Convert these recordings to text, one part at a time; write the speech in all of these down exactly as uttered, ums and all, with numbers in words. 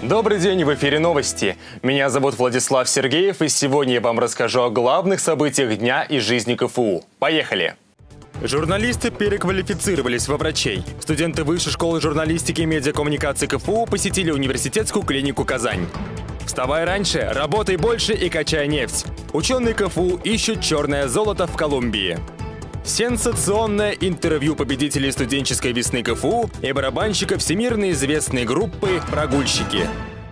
Добрый день, в эфире новости. Меня зовут Владислав Сергеев, и сегодня я вам расскажу о главных событиях дня из жизни КФУ. Поехали! Журналисты переквалифицировались во врачей. Студенты Высшей школы журналистики и медиакоммуникации КФУ посетили университетскую клинику «Казань». Вставай раньше, работай больше и качай нефть. Ученые КФУ ищут черное золото в Колумбии. Сенсационное интервью победителей студенческой весны КФУ и барабанщика всемирно известной группы «Прогульщики».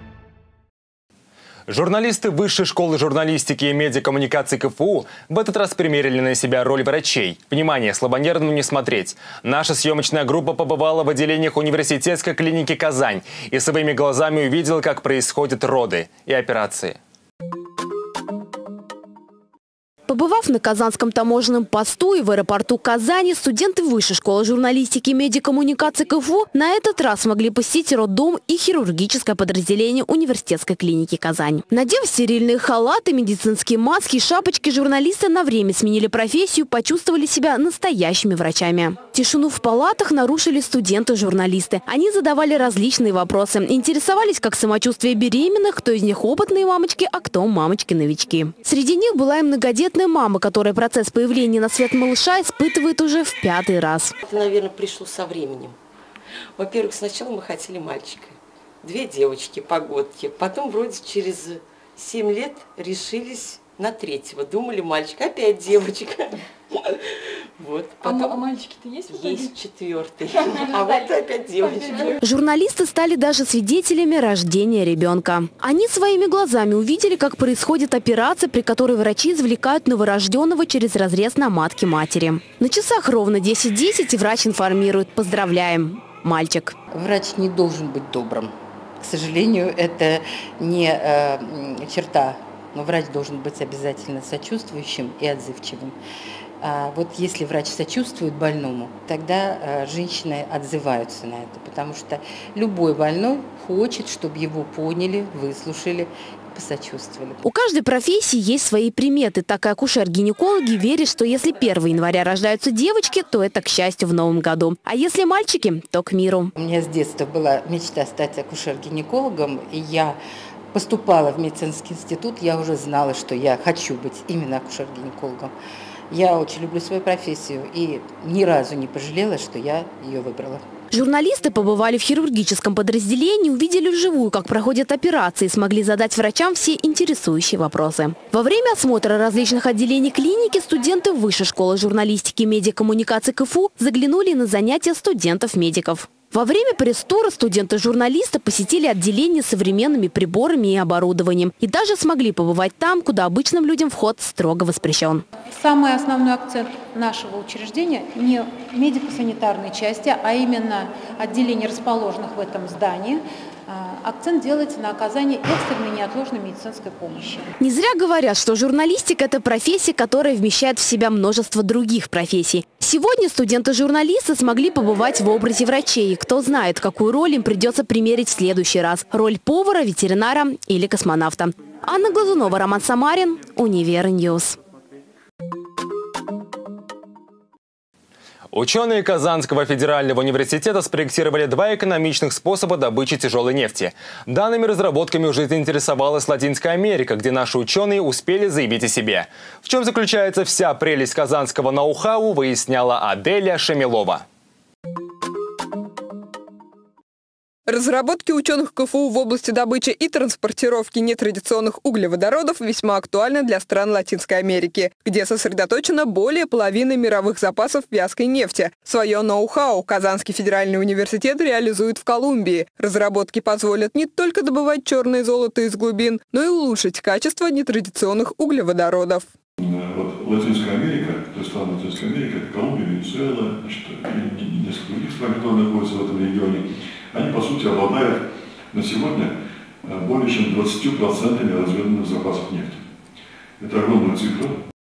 Журналисты Высшей школы журналистики и медиакоммуникации КФУ в этот раз примерили на себя роль врачей. Внимание, слабонервным не смотреть. Наша съемочная группа побывала в отделениях университетской клиники «Казань» и своими глазами увидела, как происходят роды и операции. Побывав на Казанском таможенном посту и в аэропорту Казани, студенты Высшей школы журналистики и медиакоммуникации КФУ на этот раз смогли посетить роддом и хирургическое подразделение университетской клиники «Казань». Надев стерильные халаты, медицинские маски и шапочки, журналисты на время сменили профессию, почувствовали себя настоящими врачами. Тишину в палатах нарушили студенты-журналисты. Они задавали различные вопросы, интересовались, как самочувствие беременных, кто из них опытные мамочки, а кто мамочки-новички. Среди них была и многодетная мама, которая процесс появления на свет малыша испытывает уже в пятый раз. Это, наверное, пришло со временем. Во-первых, сначала мы хотели мальчика. Две девочки, погодки. Потом вроде через семь лет решились на третьего. Думали, мальчик, опять девочка. Вот. Потом... А мальчики-то есть? Есть четвертый. А вот опять девочка. Журналисты стали даже свидетелями рождения ребенка. Они своими глазами увидели, как происходит операция, при которой врачи извлекают новорожденного через разрез на матке матери. На часах ровно десять десять, и врач информирует: поздравляем, мальчик. Врач не должен быть добрым. К сожалению, это не э, черта. Но врач должен быть обязательно сочувствующим и отзывчивым. А вот если врач сочувствует больному, тогда а, женщины отзываются на это, потому что любой больной хочет, чтобы его поняли, выслушали, посочувствовали. У каждой профессии есть свои приметы, так и акушер-гинекологи верят, что если первого января рождаются девочки, то это к счастью в новом году. А если мальчики, то к миру. У меня с детства была мечта стать акушер-гинекологом, и я поступала в медицинский институт, я уже знала, что я хочу быть именно акушер-гинекологом. Я очень люблю свою профессию и ни разу не пожалела, что я ее выбрала. Журналисты побывали в хирургическом подразделении, увидели вживую, как проходят операции, и смогли задать врачам все интересующие вопросы. Во время осмотра различных отделений клиники студенты Высшей школы журналистики и медиакоммуникации КФУ заглянули на занятия студентов-медиков. Во время пресс-тура студенты-журналисты посетили отделение с современными приборами и оборудованием и даже смогли побывать там, куда обычным людям вход строго воспрещен. Самый основной акцент нашего учреждения не медико-санитарной части, а именно отделений, расположенных в этом здании. Акцент делается на оказании экстренной неотложной медицинской помощи. Не зря говорят, что журналистика – это профессия, которая вмещает в себя множество других профессий. Сегодня студенты-журналисты смогли побывать в образе врачей. И кто знает, какую роль им придется примерить в следующий раз – роль повара, ветеринара или космонавта. Анна Глазунова, Роман Самарин, Универньюз. Ученые Казанского федерального университета спроектировали два экономичных способа добычи тяжелой нефти. Данными разработками уже заинтересовалась Латинская Америка, где наши ученые успели заявить о себе. В чем заключается вся прелесть казанского ноу-хау, выясняла Аделя Шамилова. Разработки ученых КФУ в области добычи и транспортировки нетрадиционных углеводородов весьма актуальны для стран Латинской Америки, где сосредоточено более половины мировых запасов вязкой нефти. Свое ноу-хау Казанский федеральный университет реализует в Колумбии. Разработки позволят не только добывать черное золото из глубин, но и улучшить качество нетрадиционных углеводородов. Вот Латинская Америка, то есть страны Латинской Америки, это Колумбия, Венесуэла, и несколько других стран, которые находятся в этом регионе. Они, по сути, обладают на сегодня более чем двадцатью процентами разведанных запасов нефти. Это огромная цифра.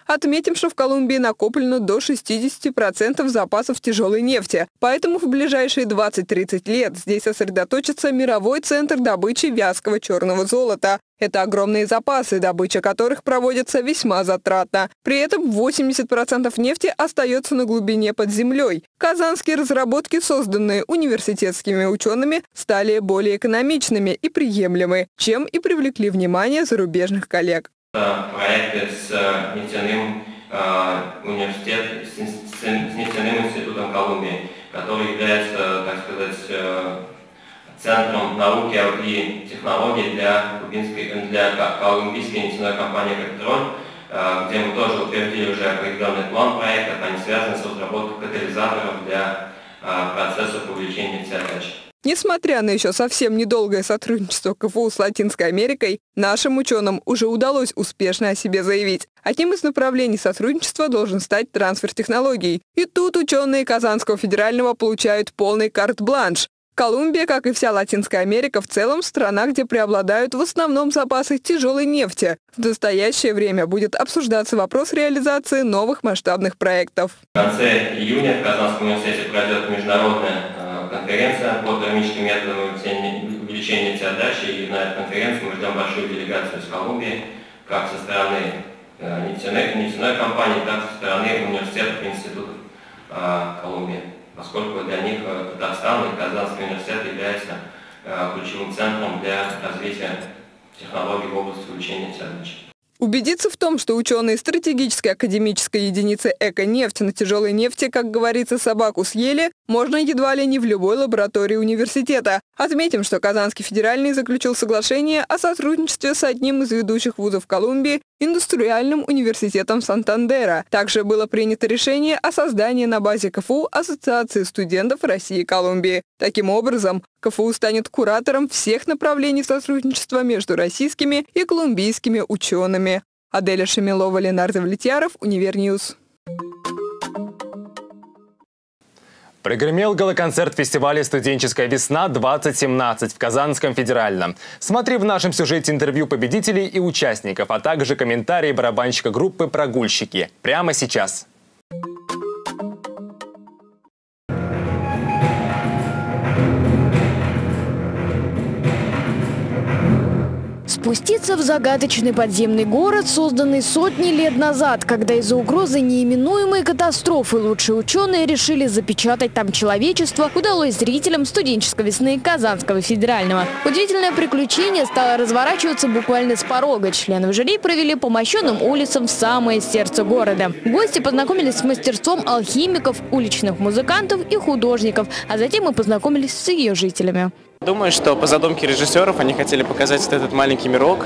Отметим, что в Колумбии накоплено до шестидесяти процентов запасов тяжелой нефти. Поэтому в ближайшие двадцать-тридцать лет здесь сосредоточится мировой центр добычи вязкого черного золота. Это огромные запасы, добыча которых проводится весьма затратно. При этом восемьдесят процентов нефти остается на глубине под землей. Казанские разработки, созданные университетскими учеными, стали более экономичными и приемлемы, чем и привлекли внимание зарубежных коллег. Проекты с нефтяным э, университетом, с, с нефтяным институтом Колумбии, который является, так сказать, э, центром науки и технологий для, для колумбийской нефтяной компании «Петроль», где мы тоже утвердили уже определенный план проектов, они связаны с разработкой катализаторов для процессов увеличения нефтеотдачи. Несмотря на еще совсем недолгое сотрудничество КФУ с Латинской Америкой, нашим ученым уже удалось успешно о себе заявить. Одним из направлений сотрудничества должен стать трансфер технологий. И тут ученые Казанского федерального получают полный карт-бланш. Колумбия, как и вся Латинская Америка в целом, страна, где преобладают в основном запасы тяжелой нефти. В настоящее время будет обсуждаться вопрос реализации новых масштабных проектов. В конце июня в Казанском университете пройдет международная конференция по термическим методам увеличения нефтеотдачи. И на этой конференции мы ждем большую делегацию из Колумбии, как со стороны нефтяной, нефтяной компании, так и со стороны университетов и институтов Колумбии. Поскольку для них Татарстан и Казанский университет являются ключевым центром для развития технологий в области увеличения нефтеотдачи. Убедиться в том, что ученые стратегической академической единицы «Эко-нефть» на тяжелой нефти, как говорится, собаку съели, можно едва ли не в любой лаборатории университета. Отметим, что Казанский федеральный заключил соглашение о сотрудничестве с одним из ведущих вузов Колумбии – Индустриальным университетом Сантандера. Также было принято решение о создании на базе КФУ Ассоциации студентов России и Колумбии. Таким образом, КФУ станет куратором всех направлений сотрудничества между российскими и колумбийскими учеными. Аделя Шамилова, Ленардо Влетьяров, Универньюз. Прогремел гала-концерт фестиваля «Студенческая весна-двадцать семнадцать» в Казанском федеральном. Смотри в нашем сюжете интервью победителей и участников, а также комментарии барабанщика группы «Прогульщики». Прямо сейчас. Спуститься в загадочный подземный город, созданный сотни лет назад, когда из-за угрозы неименуемой катастрофы лучшие ученые решили запечатать там человечество, удалось зрителям студенческой весны Казанского федерального. Удивительное приключение стало разворачиваться буквально с порога. Члены жюри провели по мощенным улицам в самое сердце города. Гости познакомились с мастерством алхимиков, уличных музыкантов и художников, а затем и познакомились с ее жителями. Думаю, что по задумке режиссеров они хотели показать вот этот маленький мирок,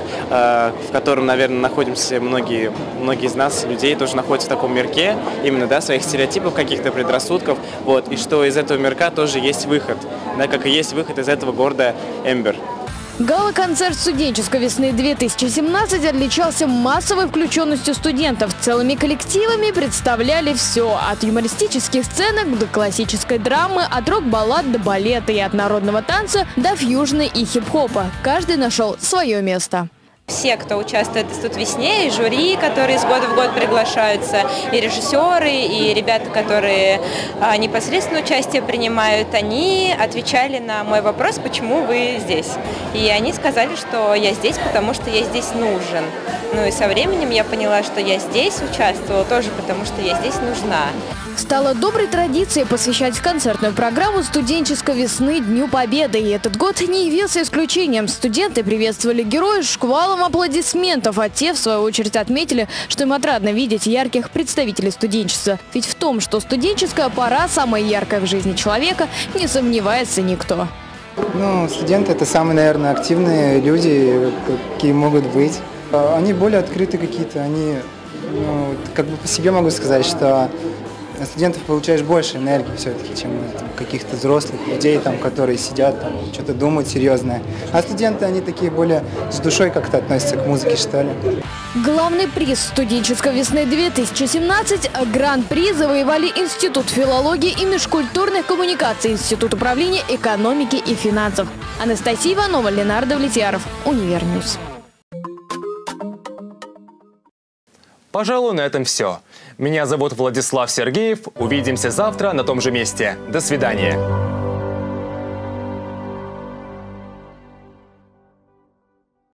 в котором, наверное, находимся многие, многие из нас, людей, тоже находятся в таком мирке, именно, да, своих стереотипов, каких-то предрассудков, вот, и что из этого мирка тоже есть выход, да, как и есть выход из этого города Эмбер. Гала-концерт студенческой весны две тысячи семнадцать отличался массовой включенностью студентов. Целыми коллективами представляли все – от юмористических сценок до классической драмы, от рок-баллад до балета и от народного танца до фьюжна и хип-хопа. Каждый нашел свое место. Все, кто участвует в «Студ весне», и жюри, которые из года в год приглашаются, и режиссеры, и ребята, которые а, непосредственно участие принимают, они отвечали на мой вопрос, почему вы здесь. И они сказали, что я здесь, потому что я здесь нужен. Ну и со временем я поняла, что я здесь участвовала тоже, потому что я здесь нужна. Стало доброй традицией посвящать концертную программу студенческой весны Дню Победы. И этот год не явился исключением. Студенты приветствовали героев шквалом аплодисментов, а те, в свою очередь, отметили, что им отрадно видеть ярких представителей студенчества. Ведь в том, что студенческая пора самая яркая в жизни человека, не сомневается никто. Ну, студенты – это самые, наверное, активные люди, какие могут быть. Они более открыты какие-то, они, ну, как бы по себе могу сказать, что от студентов получаешь больше энергии все-таки, чем там, каких-то взрослых людей, там, которые сидят, там, что-то думают серьезное. А студенты, они такие более с душой как-то относятся к музыке, что ли. Главный приз студенческой весны две тысячи семнадцать гран-при завоевали Институт филологии и межкультурных коммуникаций, Институт управления экономики и финансов. Анастасия Иванова, Ленардо Влетьяров, Универньюз. Пожалуй, на этом все. Меня зовут Владислав Сергеев. Увидимся завтра на том же месте. До свидания.